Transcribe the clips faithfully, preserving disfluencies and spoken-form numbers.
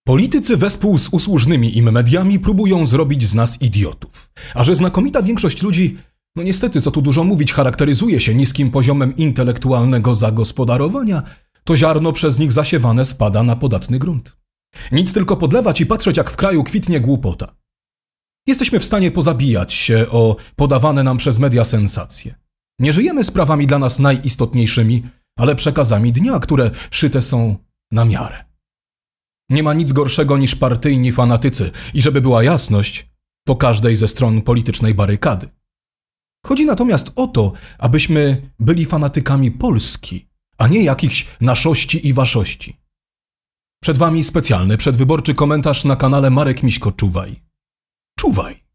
Politycy wespół z usłużnymi im mediami próbują zrobić z nas idiotów. A że znakomita większość ludzi, no niestety, co tu dużo mówić, charakteryzuje się niskim poziomem intelektualnego zagospodarowania, to ziarno przez nich zasiewane spada na podatny grunt. Nic tylko podlewać i patrzeć, jak w kraju kwitnie głupota. Jesteśmy w stanie pozabijać się o podawane nam przez media sensacje. Nie żyjemy sprawami dla nas najistotniejszymi, ale przekazami dnia, które szyte są na miarę. Nie ma nic gorszego niż partyjni fanatycy i żeby była jasność, po każdej ze stron politycznej barykady. Chodzi natomiast o to, abyśmy byli fanatykami Polski, a nie jakichś naszości i waszości. Przed wami specjalny przedwyborczy komentarz na kanale Marek Miśko Czuwaj. Czuwaj!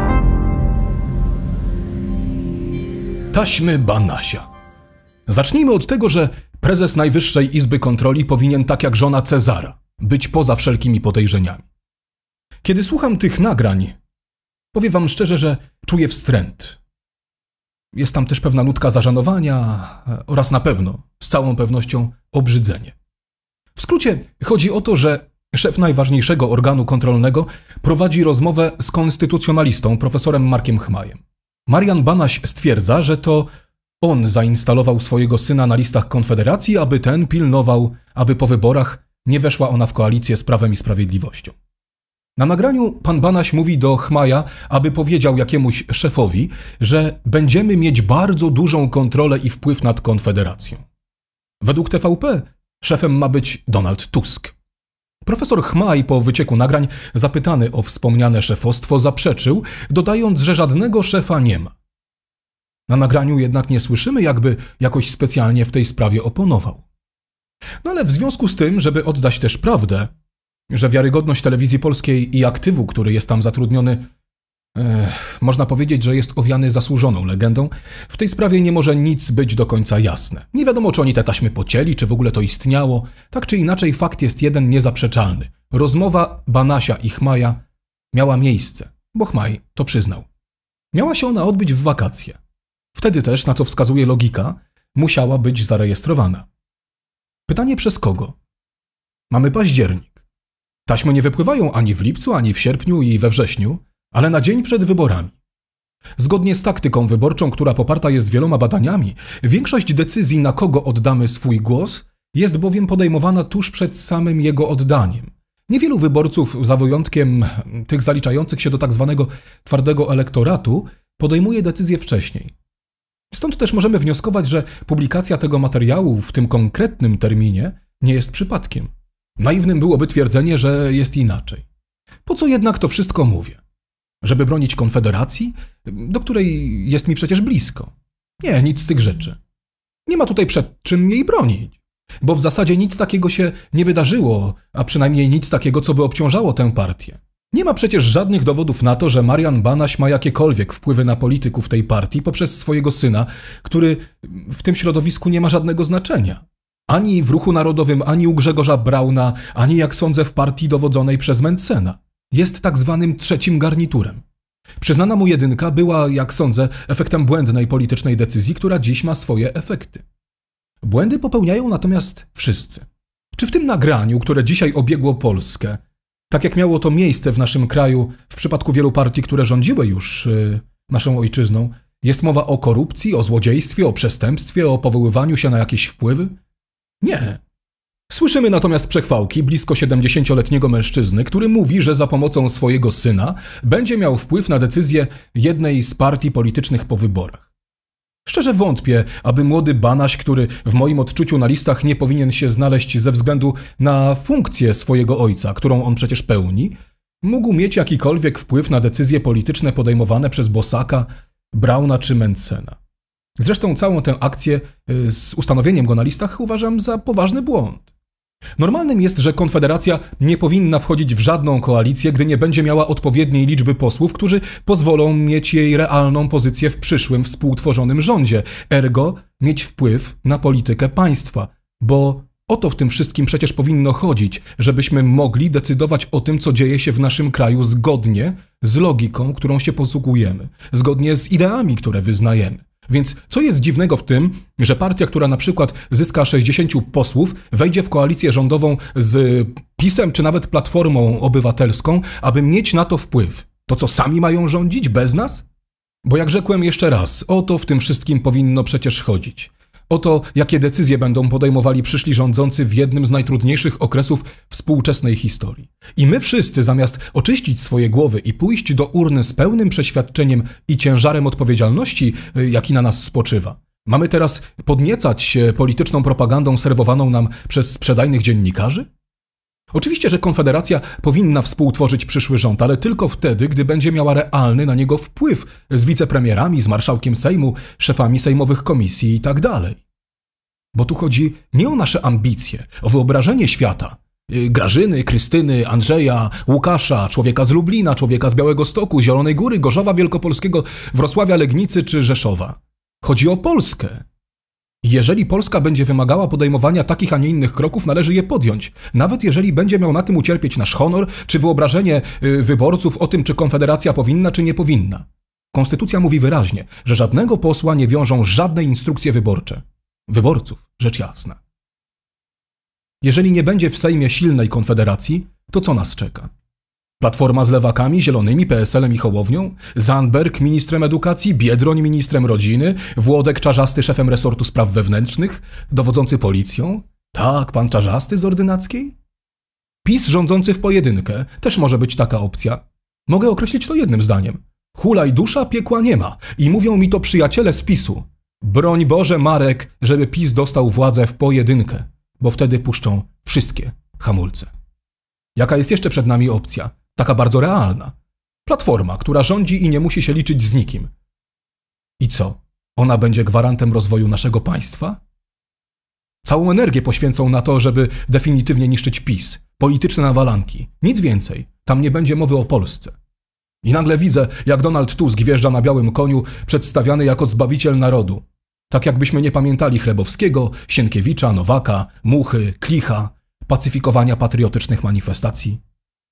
Taśmy Banasia. Zacznijmy od tego, że prezes Najwyższej Izby Kontroli powinien, tak jak żona Cezara, być poza wszelkimi podejrzeniami. Kiedy słucham tych nagrań, powiem wam szczerze, że czuję wstręt. Jest tam też pewna nutka zażenowania oraz na pewno, z całą pewnością, obrzydzenie. W skrócie chodzi o to, że szef najważniejszego organu kontrolnego prowadzi rozmowę z konstytucjonalistą, profesorem Markiem Chmajem. Marian Banaś stwierdza, że to on zainstalował swojego syna na listach Konfederacji, aby ten pilnował, aby po wyborach nie weszła ona w koalicję z Prawem i Sprawiedliwością. Na nagraniu pan Banaś mówi do Chmaja, aby powiedział jakiemuś szefowi, że będziemy mieć bardzo dużą kontrolę i wpływ nad Konfederacją. Według T V P szefem ma być Donald Tusk. Profesor Chmaj po wycieku nagrań, zapytany o wspomniane szefostwo, zaprzeczył, dodając, że żadnego szefa nie ma. Na nagraniu jednak nie słyszymy, jakby jakoś specjalnie w tej sprawie oponował. No ale w związku z tym, żeby oddać też prawdę, że wiarygodność Telewizji Polskiej i aktywu, który jest tam zatrudniony, e, można powiedzieć, że jest owiany zasłużoną legendą, w tej sprawie nie może nic być do końca jasne. Nie wiadomo, czy oni te taśmy pocięli, czy w ogóle to istniało. Tak czy inaczej, fakt jest jeden niezaprzeczalny. Rozmowa Banasia i Chmaja miała miejsce, bo Chmaj to przyznał. Miała się ona odbyć w wakacje. Wtedy też, na co wskazuje logika, musiała być zarejestrowana. Pytanie przez kogo? Mamy październik. Taśmy nie wypływają ani w lipcu, ani w sierpniu i we wrześniu, ale na dzień przed wyborami. Zgodnie z taktyką wyborczą, która poparta jest wieloma badaniami, większość decyzji, na kogo oddamy swój głos, jest bowiem podejmowana tuż przed samym jego oddaniem. Niewielu wyborców, za wyjątkiem tych zaliczających się do tak zwanego twardego elektoratu, podejmuje decyzję wcześniej. Stąd też możemy wnioskować, że publikacja tego materiału w tym konkretnym terminie nie jest przypadkiem. Naiwnym byłoby twierdzenie, że jest inaczej. Po co jednak to wszystko mówię? Żeby bronić Konfederacji, do której jest mi przecież blisko. Nie, nic z tych rzeczy. Nie ma tutaj przed czym jej bronić, bo w zasadzie nic takiego się nie wydarzyło, a przynajmniej nic takiego, co by obciążało tę partię. Nie ma przecież żadnych dowodów na to, że Marian Banaś ma jakiekolwiek wpływy na polityków tej partii poprzez swojego syna, który w tym środowisku nie ma żadnego znaczenia. Ani w Ruchu Narodowym, ani u Grzegorza Brauna, ani jak sądzę w partii dowodzonej przez Mentzena. Jest tak zwanym trzecim garniturem. Przyznana mu jedynka była, jak sądzę, efektem błędnej politycznej decyzji, która dziś ma swoje efekty. Błędy popełniają natomiast wszyscy. Czy w tym nagraniu, które dzisiaj obiegło Polskę, tak jak miało to miejsce w naszym kraju w przypadku wielu partii, które rządziły już yy, naszą ojczyzną, jest mowa o korupcji, o złodziejstwie, o przestępstwie, o powoływaniu się na jakieś wpływy? Nie. Słyszymy natomiast przechwałki blisko siedemdziesięcioletniego mężczyzny, który mówi, że za pomocą swojego syna będzie miał wpływ na decyzję jednej z partii politycznych po wyborach. Szczerze wątpię, aby młody Banaś, który w moim odczuciu na listach nie powinien się znaleźć ze względu na funkcję swojego ojca, którą on przecież pełni, mógł mieć jakikolwiek wpływ na decyzje polityczne podejmowane przez Bosaka, Brauna czy Mentzena. Zresztą całą tę akcję z ustanowieniem go na listach uważam za poważny błąd. Normalnym jest, że Konfederacja nie powinna wchodzić w żadną koalicję, gdy nie będzie miała odpowiedniej liczby posłów, którzy pozwolą mieć jej realną pozycję w przyszłym współtworzonym rządzie, ergo mieć wpływ na politykę państwa, bo o to w tym wszystkim przecież powinno chodzić, żebyśmy mogli decydować o tym, co dzieje się w naszym kraju zgodnie z logiką, którą się posługujemy, zgodnie z ideami, które wyznajemy. Więc co jest dziwnego w tym, że partia, która na przykład zyska sześćdziesięciu posłów, wejdzie w koalicję rządową z PiS-em czy nawet Platformą Obywatelską, aby mieć na to wpływ? To co, sami mają rządzić bez nas? Bo jak rzekłem jeszcze raz, o to w tym wszystkim powinno przecież chodzić. O to, jakie decyzje będą podejmowali przyszli rządzący w jednym z najtrudniejszych okresów współczesnej historii. I my wszyscy, zamiast oczyścić swoje głowy i pójść do urny z pełnym przeświadczeniem i ciężarem odpowiedzialności, jaki na nas spoczywa, mamy teraz podniecać się polityczną propagandą serwowaną nam przez sprzedajnych dziennikarzy? Oczywiście, że Konfederacja powinna współtworzyć przyszły rząd, ale tylko wtedy, gdy będzie miała realny na niego wpływ z wicepremierami, z marszałkiem Sejmu, szefami sejmowych komisji i tak dalej. Bo tu chodzi nie o nasze ambicje, o wyobrażenie świata. Grażyny, Krystyny, Andrzeja, Łukasza, człowieka z Lublina, człowieka z Białegostoku, Zielonej Góry, Gorzowa Wielkopolskiego, Wrocławia, Legnicy czy Rzeszowa. Chodzi o Polskę. Jeżeli Polska będzie wymagała podejmowania takich, a nie innych kroków, należy je podjąć, nawet jeżeli będzie miał na tym ucierpieć nasz honor, czy wyobrażenie y, wyborców o tym, czy Konfederacja powinna, czy nie powinna. Konstytucja mówi wyraźnie, że żadnego posła nie wiążą żadne instrukcje wyborcze. Wyborców, rzecz jasna. Jeżeli nie będzie w Sejmie silnej Konfederacji, to co nas czeka? Platforma z lewakami, zielonymi, P S L-em i Hołownią? Zandberg ministrem edukacji, Biedroń ministrem rodziny, Włodek Czarzasty szefem resortu spraw wewnętrznych, dowodzący policją? Tak, pan Czarzasty z Ordynackiej? PiS rządzący w pojedynkę, też może być taka opcja. Mogę określić to jednym zdaniem. Hulaj dusza, piekła nie ma. I mówią mi to przyjaciele z PiSu. Broń Boże, Marek, żeby PiS dostał władzę w pojedynkę, bo wtedy puszczą wszystkie hamulce. Jaka jest jeszcze przed nami opcja? Taka bardzo realna. Platforma, która rządzi i nie musi się liczyć z nikim. I co? Ona będzie gwarantem rozwoju naszego państwa? Całą energię poświęcą na to, żeby definitywnie niszczyć PiS. Polityczne nawalanki. Nic więcej. Tam nie będzie mowy o Polsce. I nagle widzę, jak Donald Tusk wjeżdża na białym koniu, przedstawiany jako zbawiciel narodu. Tak jakbyśmy nie pamiętali Chlebowskiego, Sienkiewicza, Nowaka, Muchy, Klicha, pacyfikowania patriotycznych manifestacji.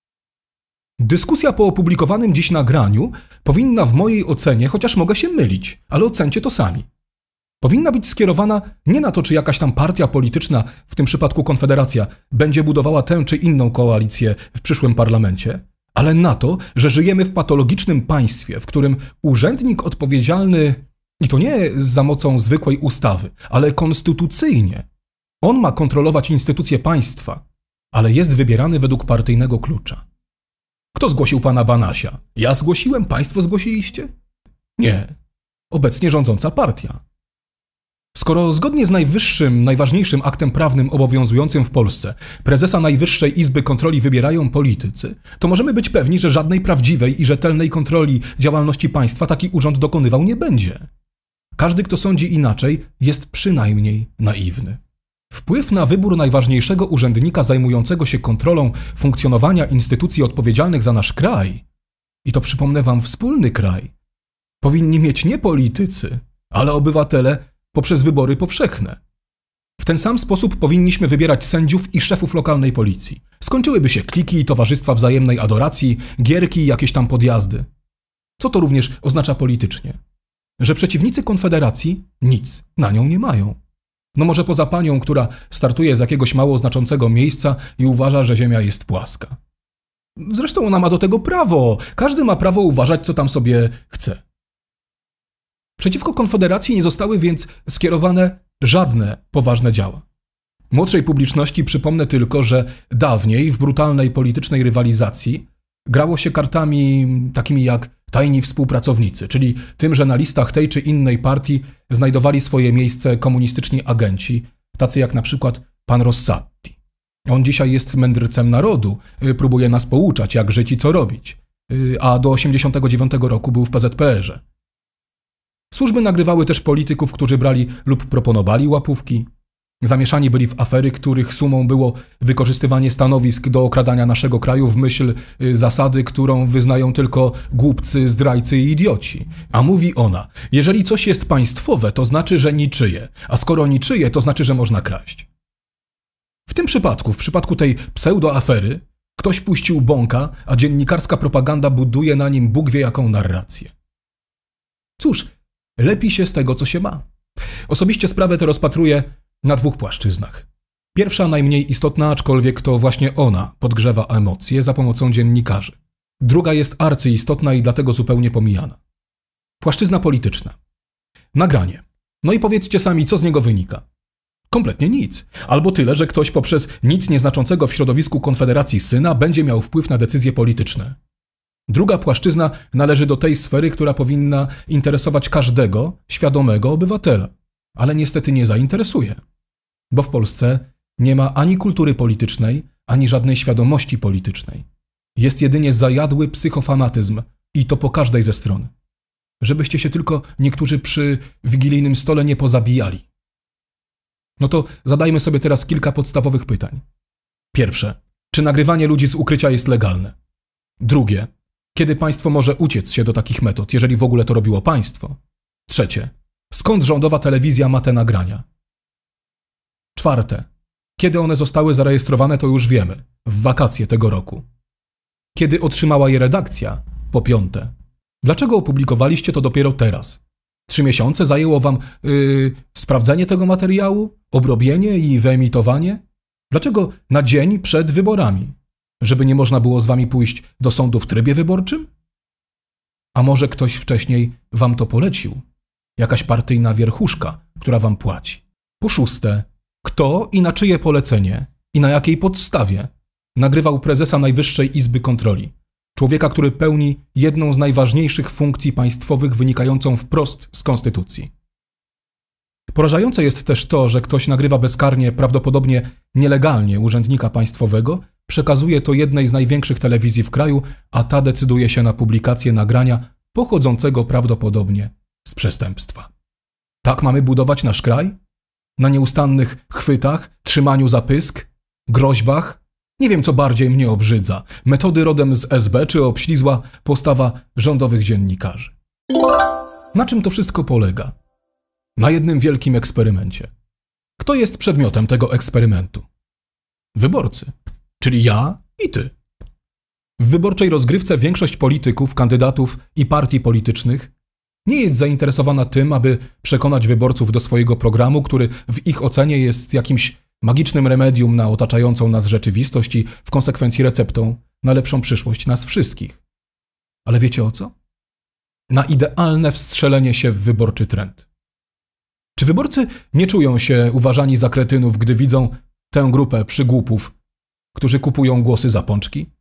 Dyskusja po opublikowanym dziś nagraniu powinna w mojej ocenie, chociaż mogę się mylić, ale ocencie to sami. Powinna być skierowana nie na to, czy jakaś tam partia polityczna, w tym przypadku Konfederacja, będzie budowała tę czy inną koalicję w przyszłym parlamencie, ale na to, że żyjemy w patologicznym państwie, w którym urzędnik odpowiedzialny, i to nie za mocą zwykłej ustawy, ale konstytucyjnie, on ma kontrolować instytucje państwa, ale jest wybierany według partyjnego klucza. Kto zgłosił pana Banasia? Ja zgłosiłem? Państwo zgłosiliście? Nie. Obecnie rządząca partia. Skoro zgodnie z najwyższym, najważniejszym aktem prawnym obowiązującym w Polsce prezesa Najwyższej Izby Kontroli wybierają politycy, to możemy być pewni, że żadnej prawdziwej i rzetelnej kontroli działalności państwa taki urząd dokonywał nie będzie. Każdy, kto sądzi inaczej, jest przynajmniej naiwny. Wpływ na wybór najważniejszego urzędnika zajmującego się kontrolą funkcjonowania instytucji odpowiedzialnych za nasz kraj, i to przypomnę wam wspólny kraj, powinni mieć nie politycy, ale obywatele poprzez wybory powszechne. W ten sam sposób powinniśmy wybierać sędziów i szefów lokalnej policji. Skończyłyby się kliki i towarzystwa wzajemnej adoracji, gierki i jakieś tam podjazdy. Co to również oznacza politycznie? Że przeciwnicy Konfederacji nic na nią nie mają. No może poza panią, która startuje z jakiegoś mało znaczącego miejsca i uważa, że ziemia jest płaska. Zresztą ona ma do tego prawo. Każdy ma prawo uważać, co tam sobie chce. Przeciwko Konfederacji nie zostały więc skierowane żadne poważne działa. Młodszej publiczności przypomnę tylko, że dawniej w brutalnej politycznej rywalizacji grało się kartami takimi jak tajni współpracownicy, czyli tym, że na listach tej czy innej partii znajdowali swoje miejsce komunistyczni agenci, tacy jak na przykład pan Rossatti. On dzisiaj jest mędrcem narodu, próbuje nas pouczać, jak żyć i co robić, a do osiemdziesiątego dziewiątego roku był w P Z P R-ze. Służby nagrywały też polityków, którzy brali lub proponowali łapówki. Zamieszani byli w afery, których sumą było wykorzystywanie stanowisk do okradania naszego kraju w myśl zasady, którą wyznają tylko głupcy, zdrajcy i idioci. A mówi ona, jeżeli coś jest państwowe, to znaczy, że niczyje, a skoro niczyje, to znaczy, że można kraść. W tym przypadku, w przypadku tej pseudo-afery, ktoś puścił bąka, a dziennikarska propaganda buduje na nim Bóg wie jaką narrację. Cóż, lepi się z tego, co się ma. Osobiście sprawę tę rozpatruję na dwóch płaszczyznach. Pierwsza, najmniej istotna, aczkolwiek to właśnie ona podgrzewa emocje za pomocą dziennikarzy. Druga jest arcyistotna i dlatego zupełnie pomijana. Płaszczyzna polityczna. Nagranie. No i powiedzcie sami, co z niego wynika. Kompletnie nic. Albo tyle, że ktoś poprzez nic nieznaczącego w środowisku Konfederacji syna będzie miał wpływ na decyzje polityczne. Druga płaszczyzna należy do tej sfery, która powinna interesować każdego świadomego obywatela, ale niestety nie zainteresuje. Bo w Polsce nie ma ani kultury politycznej, ani żadnej świadomości politycznej. Jest jedynie zajadły psychofanatyzm i to po każdej ze stron. Żebyście się tylko niektórzy przy wigilijnym stole nie pozabijali. No to zadajmy sobie teraz kilka podstawowych pytań. Pierwsze, czy nagrywanie ludzi z ukrycia jest legalne? Drugie, kiedy państwo może uciec się do takich metod, jeżeli w ogóle to robiło państwo? Trzecie, skąd rządowa telewizja ma te nagrania? Czwarte, kiedy one zostały zarejestrowane, to już wiemy, w wakacje tego roku. Kiedy otrzymała je redakcja? Po piąte, dlaczego opublikowaliście to dopiero teraz? Trzy miesiące zajęło wam yy, sprawdzenie tego materiału, obrobienie i wyemitowanie? Dlaczego na dzień przed wyborami? Żeby nie można było z wami pójść do sądu w trybie wyborczym? A może ktoś wcześniej wam to polecił? Jakaś partyjna wierchuszka, która wam płaci? Po szóste, kto i na czyje polecenie i na jakiej podstawie nagrywał prezesa Najwyższej Izby Kontroli? Człowieka, który pełni jedną z najważniejszych funkcji państwowych wynikającą wprost z Konstytucji. Porażające jest też to, że ktoś nagrywa bezkarnie, prawdopodobnie nielegalnie urzędnika państwowego, przekazuje to jednej z największych telewizji w kraju, a ta decyduje się na publikację nagrania pochodzącego prawdopodobnie z przestępstwa. Tak mamy budować nasz kraj? Na nieustannych chwytach, trzymaniu za pysk, groźbach? Nie wiem, co bardziej mnie obrzydza. Metody rodem z S B czy obślizła postawa rządowych dziennikarzy. Na czym to wszystko polega? Na jednym wielkim eksperymencie. Kto jest przedmiotem tego eksperymentu? Wyborcy. Czyli ja i ty. W wyborczej rozgrywce większość polityków, kandydatów i partii politycznych nie jest zainteresowana tym, aby przekonać wyborców do swojego programu, który w ich ocenie jest jakimś magicznym remedium na otaczającą nas rzeczywistość i w konsekwencji receptą na lepszą przyszłość nas wszystkich. Ale wiecie o co? Na idealne wstrzelenie się w wyborczy trend. Czy wyborcy nie czują się uważani za kretynów, gdy widzą tę grupę przygłupów, którzy kupują głosy za pączki?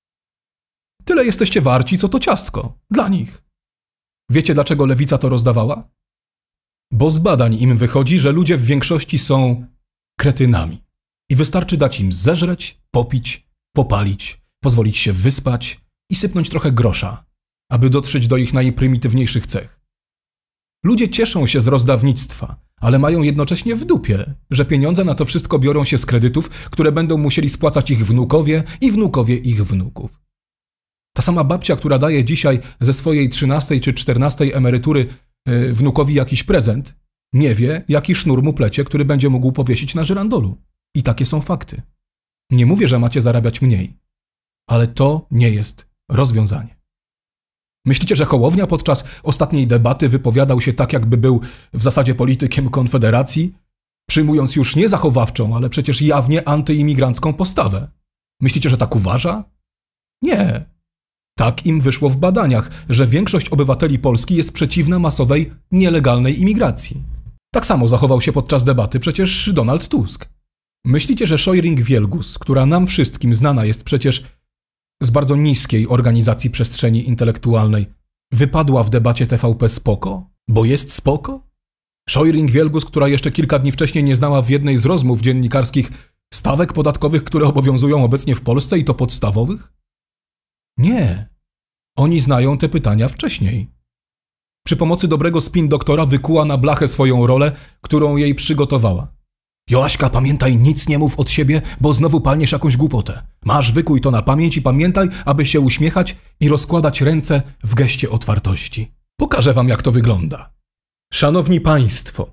Tyle jesteście warci, co to ciastko. Dla nich. Wiecie, dlaczego lewica to rozdawała? Bo z badań im wychodzi, że ludzie w większości są kretynami. I wystarczy dać im zeżreć, popić, popalić, pozwolić się wyspać i sypnąć trochę grosza, aby dotrzeć do ich najprymitywniejszych cech. Ludzie cieszą się z rozdawnictwa, ale mają jednocześnie w dupie, że pieniądze na to wszystko biorą się z kredytów, które będą musieli spłacać ich wnukowie i wnukowie ich wnuków. Ta sama babcia, która daje dzisiaj ze swojej trzynastej czy czternastej emerytury yy, wnukowi jakiś prezent, nie wie, jaki sznur mu plecie, który będzie mógł powiesić na żyrandolu. I takie są fakty. Nie mówię, że macie zarabiać mniej, ale to nie jest rozwiązanie. Myślicie, że Hołownia podczas ostatniej debaty wypowiadał się tak, jakby był w zasadzie politykiem Konfederacji, przyjmując już nie zachowawczą, ale przecież jawnie antyimigrancką postawę? Myślicie, że tak uważa? Nie. Tak im wyszło w badaniach, że większość obywateli Polski jest przeciwna masowej, nielegalnej imigracji. Tak samo zachował się podczas debaty przecież Donald Tusk. Myślicie, że Szojring-Wielgus, która nam wszystkim znana jest przecież z bardzo niskiej organizacji przestrzeni intelektualnej, wypadła w debacie T V P spoko? Bo jest spoko? Szojring-Wielgus, która jeszcze kilka dni wcześniej nie znała w jednej z rozmów dziennikarskich stawek podatkowych, które obowiązują obecnie w Polsce i to podstawowych? Nie. Oni znają te pytania wcześniej. Przy pomocy dobrego spin doktora wykuła na blachę swoją rolę, którą jej przygotowała. Joaśka, pamiętaj, nic nie mów od siebie, bo znowu palniesz jakąś głupotę. Masz, wykuj to na pamięć i pamiętaj, aby się uśmiechać i rozkładać ręce w geście otwartości. Pokażę wam, jak to wygląda. Szanowni Państwo,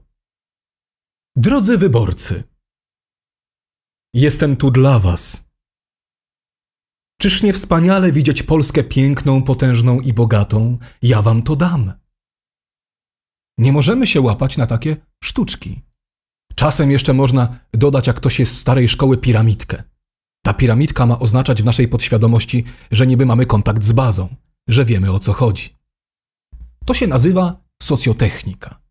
drodzy wyborcy, jestem tu dla was. Czyż nie wspaniale widzieć Polskę piękną, potężną i bogatą? Ja wam to dam. Nie możemy się łapać na takie sztuczki. Czasem jeszcze można dodać, jak ktoś jest z starej szkoły, piramidkę. Ta piramidka ma oznaczać w naszej podświadomości, że niby mamy kontakt z bazą, że wiemy, o co chodzi. To się nazywa socjotechnika.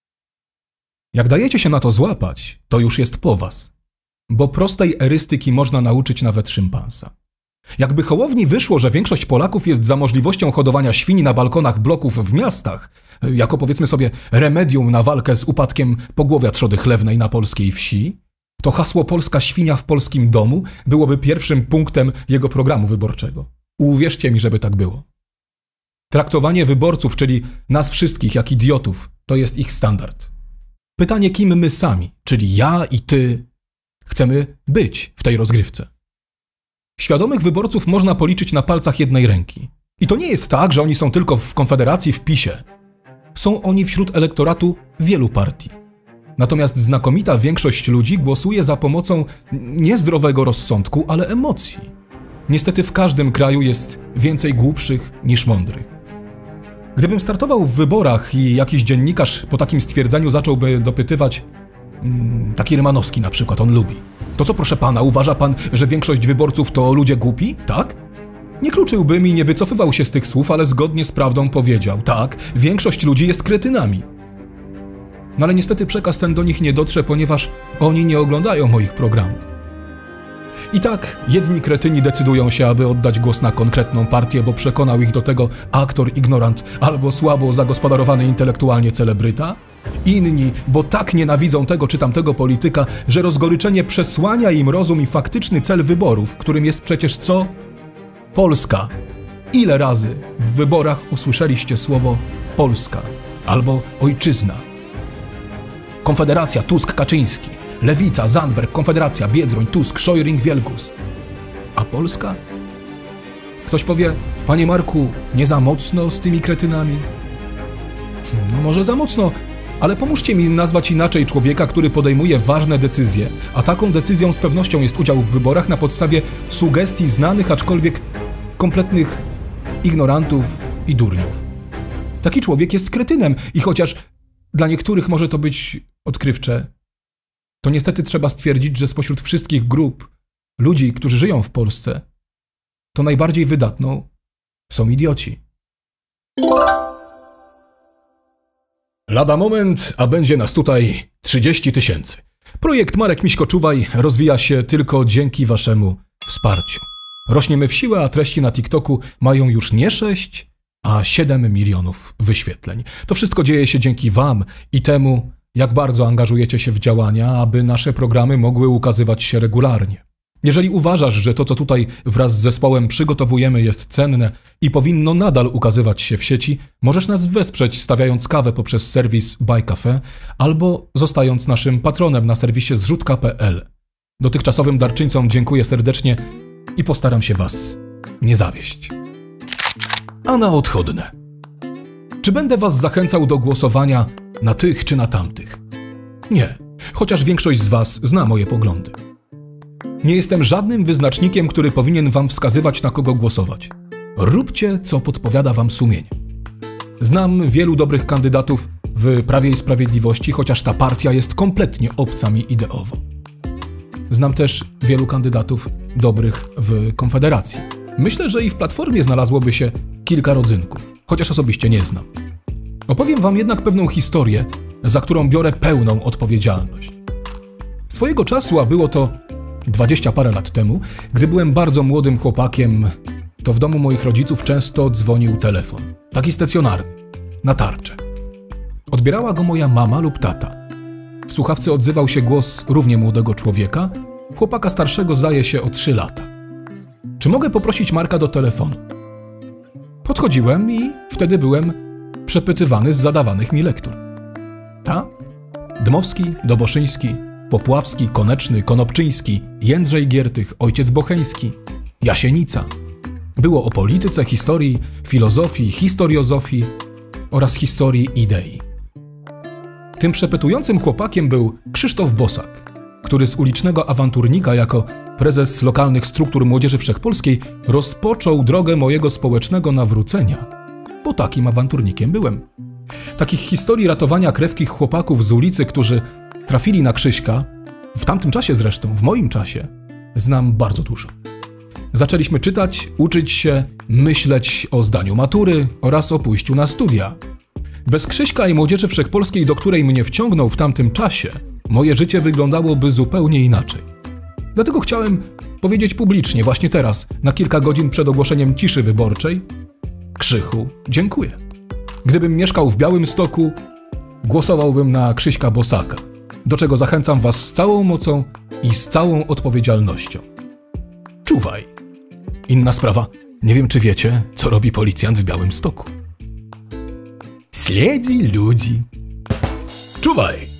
Jak dajecie się na to złapać, to już jest po was. Bo prostej erystyki można nauczyć nawet szympansa. Jakby Hołowni wyszło, że większość Polaków jest za możliwością hodowania świni na balkonach bloków w miastach, jako powiedzmy sobie remedium na walkę z upadkiem pogłowia trzody chlewnej na polskiej wsi, to hasło Polska świnia w polskim domu byłoby pierwszym punktem jego programu wyborczego. Uwierzcie mi, żeby tak było. Traktowanie wyborców, czyli nas wszystkich, jak idiotów, to jest ich standard. Pytanie, kim my sami, czyli ja i ty, chcemy być w tej rozgrywce. Świadomych wyborców można policzyć na palcach jednej ręki. I to nie jest tak, że oni są tylko w Konfederacji, w PiSie. Są oni wśród elektoratu wielu partii. Natomiast znakomita większość ludzi głosuje za pomocą nie zdrowego rozsądku, ale emocji. Niestety w każdym kraju jest więcej głupszych niż mądrych. Gdybym startował w wyborach i jakiś dziennikarz po takim stwierdzeniu zacząłby dopytywać, hmm, taki Rymanowski na przykład, on lubi. To co, proszę pana, uważa pan, że większość wyborców to ludzie głupi? Tak? Nie kluczyłbym i nie wycofywał się z tych słów, ale zgodnie z prawdą powiedział, tak, większość ludzi jest kretynami. No ale niestety przekaz ten do nich nie dotrze, ponieważ oni nie oglądają moich programów. I tak jedni kretyni decydują się, aby oddać głos na konkretną partię, bo przekonał ich do tego aktor ignorant albo słabo zagospodarowany intelektualnie celebryta. Inni, bo tak nienawidzą tego czy tamtego polityka, że rozgoryczenie przesłania im rozum i faktyczny cel wyborów, którym jest przecież co? Polska. Ile razy w wyborach usłyszeliście słowo Polska albo ojczyzna? Konfederacja, Tusk, Kaczyński. Lewica, Zandberg, Konfederacja, Biedroń, Tusk, Szojring, Wielgus. A Polska? Ktoś powie, panie Marku, nie za mocno z tymi kretynami? No może za mocno, ale pomóżcie mi nazwać inaczej człowieka, który podejmuje ważne decyzje, a taką decyzją z pewnością jest udział w wyborach na podstawie sugestii znanych, aczkolwiek kompletnych ignorantów i durniów. Taki człowiek jest kretynem i chociaż dla niektórych może to być odkrywcze, to niestety trzeba stwierdzić, że spośród wszystkich grup ludzi, którzy żyją w Polsce, to najbardziej wydatną są idioci. Lada moment, a będzie nas tutaj trzydzieści tysięcy. Projekt Marek Miśko-Czuwaj rozwija się tylko dzięki waszemu wsparciu. Rośniemy w siłę, a treści na TikToku mają już nie sześć, a siedem milionów wyświetleń. To wszystko dzieje się dzięki wam i temu, jak bardzo angażujecie się w działania, aby nasze programy mogły ukazywać się regularnie. Jeżeli uważasz, że to, co tutaj wraz z zespołem przygotowujemy, jest cenne i powinno nadal ukazywać się w sieci, możesz nas wesprzeć stawiając kawę poprzez serwis Buy Cafe albo zostając naszym patronem na serwisie zrzutka kropka pe el. Dotychczasowym darczyńcom dziękuję serdecznie i postaram się was nie zawieść. A na odchodne. Czy będę was zachęcał do głosowania na tych czy na tamtych? Nie, chociaż większość z was zna moje poglądy. Nie jestem żadnym wyznacznikiem, który powinien wam wskazywać, na kogo głosować. Róbcie, co podpowiada wam sumienie. Znam wielu dobrych kandydatów w Prawie i Sprawiedliwości, chociaż ta partia jest kompletnie obca mi ideowo. Znam też wielu kandydatów dobrych w Konfederacji. Myślę, że i w Platformie znalazłoby się kilka rodzynków, chociaż osobiście nie znam. Opowiem wam jednak pewną historię, za którą biorę pełną odpowiedzialność. Swojego czasu, a było to dwadzieścia parę lat temu, gdy byłem bardzo młodym chłopakiem, to w domu moich rodziców często dzwonił telefon, taki stacjonarny, na tarczę. Odbierała go moja mama lub tata. W słuchawce odzywał się głos równie młodego człowieka, chłopaka starszego zdaje się o trzy lata. Czy mogę poprosić Marka do telefonu? Podchodziłem i wtedy byłem przepytywany z zadawanych mi lektur. Tak? Dmowski, Doboszyński, Popławski, Koneczny, Konopczyński, Jędrzej Giertych, Ojciec Bocheński, Jasienica. Było o polityce, historii, filozofii, historiozofii oraz historii idei. Tym przepytującym chłopakiem był Krzysztof Bosak, który z ulicznego awanturnika jako prezes lokalnych struktur Młodzieży Wszechpolskiej rozpoczął drogę mojego społecznego nawrócenia, bo takim awanturnikiem byłem. Takich historii ratowania krewkich chłopaków z ulicy, którzy trafili na Krzyśka, w tamtym czasie zresztą, w moim czasie, znam bardzo dużo. Zaczęliśmy czytać, uczyć się, myśleć o zdaniu matury oraz o pójściu na studia. Bez Krzyśka i Młodzieży Wszechpolskiej, do której mnie wciągnął w tamtym czasie, moje życie wyglądałoby zupełnie inaczej. Dlatego chciałem powiedzieć publicznie właśnie teraz, na kilka godzin przed ogłoszeniem ciszy wyborczej: Krzychu, dziękuję. Gdybym mieszkał w Białymstoku, głosowałbym na Krzyśka Bosaka, do czego zachęcam was z całą mocą i z całą odpowiedzialnością. Czuwaj. Inna sprawa, nie wiem czy wiecie, co robi policjant w Białymstoku. Śledzi ludzi. Czuwaj!